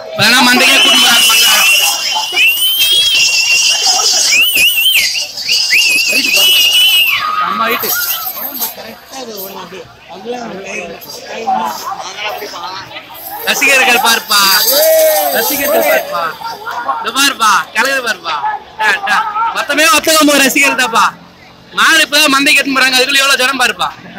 இப்பதான் மந்தைக்கே கூட்டு போறாங்க. அம்மா வீட்டு ரசிகர்கள் பார்ப்பா, ரசிகர்கள் பார்ப்பா, இந்த பாருப்பா கலகர் பார்ப்பா. மொத்தமே 19 ரசிகர் தான்ப்பா. மாடு இப்பதான் மந்தைக்கு எடுத்து போறாங்க. அதுக்குள்ள எவ்வளவு ஜனம் பாருப்பா.